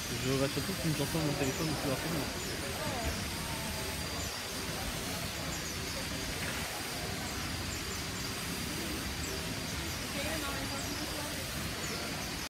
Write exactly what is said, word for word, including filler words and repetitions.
Je voudrais surtout que tu me transformes mon téléphone le plus rapidement.